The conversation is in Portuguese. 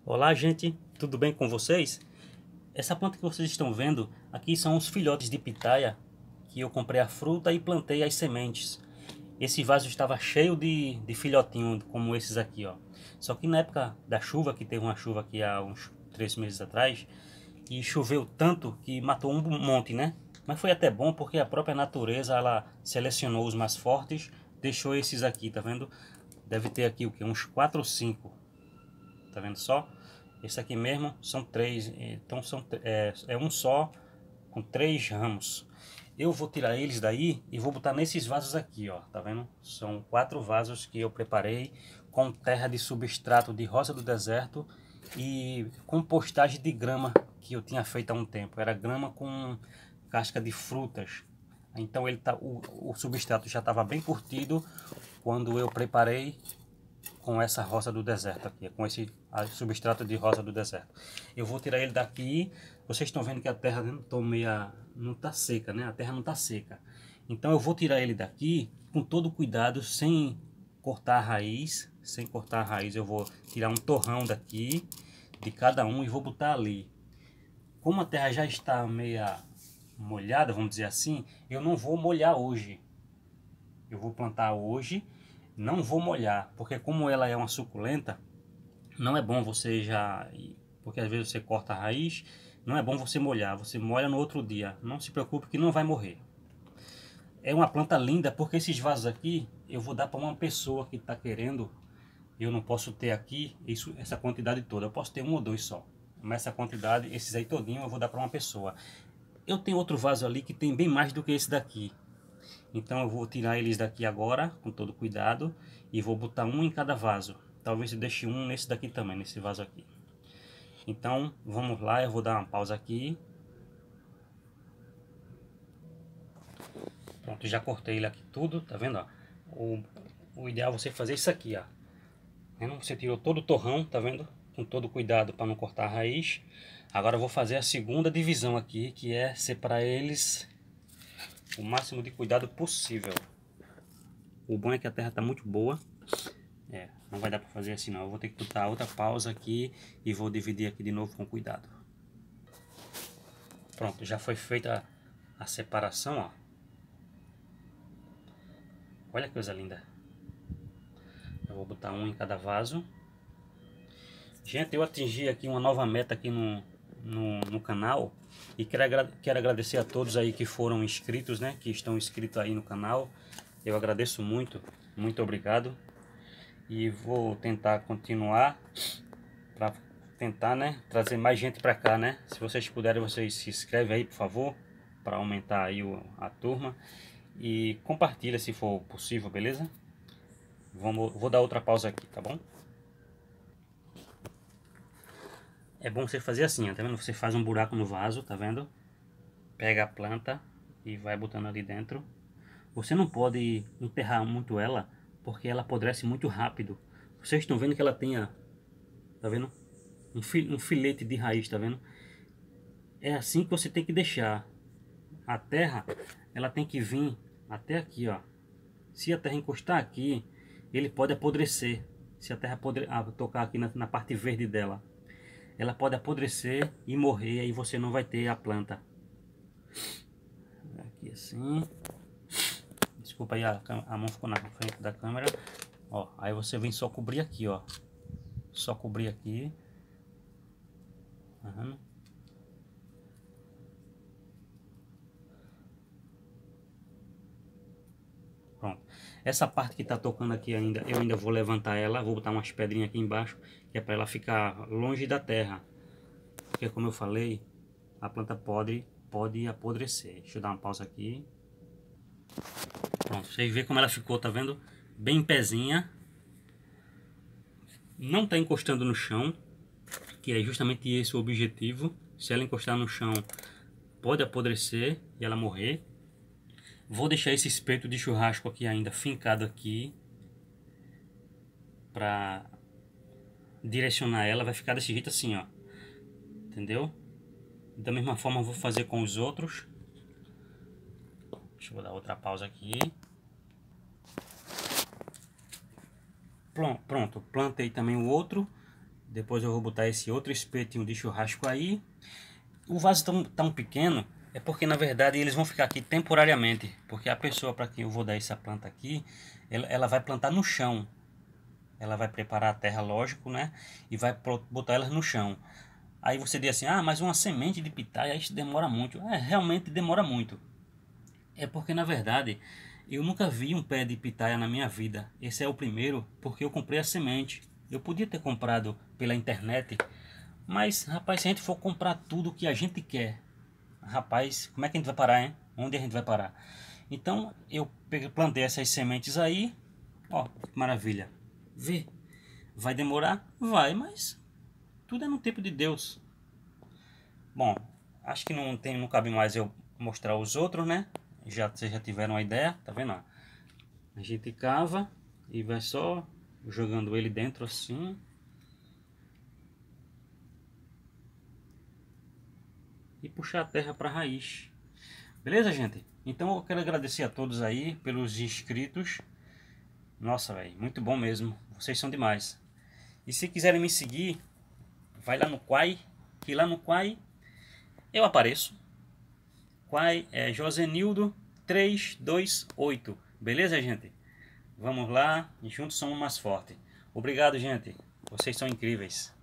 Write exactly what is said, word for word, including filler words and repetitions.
Olá, gente, tudo bem com vocês? Essa planta que vocês estão vendo aqui são os filhotes de pitaia que eu comprei a fruta e plantei as sementes. Esse vaso estava cheio de, de filhotinhos como esses aqui, ó. Só que na época da chuva, que teve uma chuva aqui há uns três meses atrás, e choveu tanto que matou um monte, né? Mas foi até bom porque a própria natureza ela selecionou os mais fortes, deixou esses aqui, tá vendo? Deve ter aqui o que? Uns quatro ou cinco. Tá vendo só? Esse aqui mesmo são três, então são, é, é um só com três ramos. Eu vou tirar eles daí e vou botar nesses vasos aqui, ó, tá vendo? São quatro vasos que eu preparei com terra de substrato de rosa do deserto e compostagem de grama que eu tinha feito há um tempo. Era grama com casca de frutas. Então ele tá, o, o substrato já estava bem curtido quando eu preparei com essa rosa do deserto aqui, com esse substrato de rosa do deserto. Eu vou tirar ele daqui. Vocês estão vendo que a terra não tá meia, não tá seca, né? A terra não tá seca. Então eu vou tirar ele daqui com todo cuidado, sem cortar a raiz, sem cortar a raiz. Eu vou tirar um torrão daqui de cada um e vou botar ali. Como a terra já está meia molhada, vamos dizer assim, eu não vou molhar hoje. Eu vou plantar hoje. Não vou molhar, porque como ela é uma suculenta, não é bom você já... Porque às vezes você corta a raiz, não é bom você molhar. Você molha no outro dia. Não se preocupe que não vai morrer. É uma planta linda, porque esses vasos aqui eu vou dar para uma pessoa que está querendo. Eu não posso ter aqui isso, essa quantidade toda. Eu posso ter um ou dois só. Mas essa quantidade, esses aí todinho, eu vou dar para uma pessoa. Eu tenho outro vaso ali que tem bem mais do que esse daqui. Então eu vou tirar eles daqui agora, com todo cuidado, e vou botar um em cada vaso. Talvez eu deixe um nesse daqui também, nesse vaso aqui. Então vamos lá, eu vou dar uma pausa aqui. Pronto, já cortei ele aqui tudo, tá vendo? Ó? O, o ideal é você fazer isso aqui, ó. Você tirou todo o torrão, tá vendo? Com todo cuidado para não cortar a raiz. Agora eu vou fazer a segunda divisão aqui, que é separar eles o máximo de cuidado possível. O bom é que a terra está muito boa. É, não vai dar para fazer assim não. Eu vou ter que botar outra pausa aqui e vou dividir aqui de novo com cuidado. Pronto, já foi feita a, a separação, ó. Olha que coisa linda. Eu vou botar um em cada vaso. Gente, eu atingi aqui uma nova meta aqui no, no, no canal. E quero, agra quero agradecer a todos aí que foram inscritos, né? Que estão inscritos aí no canal. Eu agradeço muito, muito obrigado. E vou tentar continuar para tentar, né, trazer mais gente para cá, né? Se vocês puderem, vocês se inscrevem aí, por favor, para aumentar aí o, a turma. E compartilha se for possível, beleza? Vamos, vou dar outra pausa aqui, tá bom? É bom você fazer assim, ó, tá vendo? Você faz um buraco no vaso, tá vendo? Pega a planta e vai botando ali dentro. Você não pode enterrar muito ela, porque ela apodrece muito rápido. Vocês estão vendo que ela tem, tá vendo? Um, fi, um filete de raiz, tá vendo? É assim que você tem que deixar. A terra, ela tem que vir até aqui, ó. Se a terra encostar aqui, ele pode apodrecer. Se a terra apodre, ah, tocar aqui na, na parte verde dela, ela pode apodrecer e morrer, aí você não vai ter a planta. Aqui assim. Desculpa aí, a, a mão ficou na frente da câmera. Ó, aí você vem só cobrir aqui, ó. Só cobrir aqui. Uhum. Pronto. Essa parte que tá tocando aqui ainda, eu ainda vou levantar ela. Vou botar umas pedrinhas aqui embaixo, que é para ela ficar longe da terra. Porque como eu falei, a planta pode, pode apodrecer. Deixa eu dar uma pausa aqui. Pronto, vocês veem como ela ficou, tá vendo? Bem em pezinha. Não tá encostando no chão, que é justamente esse o objetivo. Se ela encostar no chão, pode apodrecer e ela morrer. Vou deixar esse espeto de churrasco aqui ainda fincado aqui, para direcionar ela. Vai ficar desse jeito assim, ó. Entendeu? Da mesma forma eu vou fazer com os outros. Deixa eu dar outra pausa aqui. Pronto, plantei também o outro. Depois eu vou botar esse outro espetinho de churrasco aí. O vaso tão, tão pequeno é porque na verdade eles vão ficar aqui temporariamente. Porque a pessoa para quem eu vou dar essa planta aqui, ela, ela vai plantar no chão. Ela vai preparar a terra, lógico, né? E vai botar elas no chão. Aí você diz assim, ah, mas uma semente de pitaia, isso demora muito. É, realmente demora muito. É porque na verdade eu nunca vi um pé de pitaia na minha vida. Esse é o primeiro porque eu comprei a semente. Eu podia ter comprado pela internet, mas rapaz, se a gente for comprar tudo que a gente quer, rapaz, como é que a gente vai parar, hein? Onde a gente vai parar? Então eu peguei, plantei essas sementes aí, ó, que maravilha. Vê, vai demorar? Vai, mas tudo é no tempo de Deus. Bom, acho que não tem, não cabe mais eu mostrar os outros, né? Já, vocês já tiveram uma ideia, tá vendo? A gente cava e vai só jogando ele dentro assim. E puxar a terra para a raiz. Beleza, gente? Então eu quero agradecer a todos aí pelos inscritos. Nossa, velho, muito bom mesmo. Vocês são demais. E se quiserem me seguir, vai lá no Quai, que lá no Quai eu apareço. Quai é Josenildo trezentos e vinte e oito. Beleza, gente? Vamos lá, e juntos somos mais fortes. Obrigado, gente. Vocês são incríveis.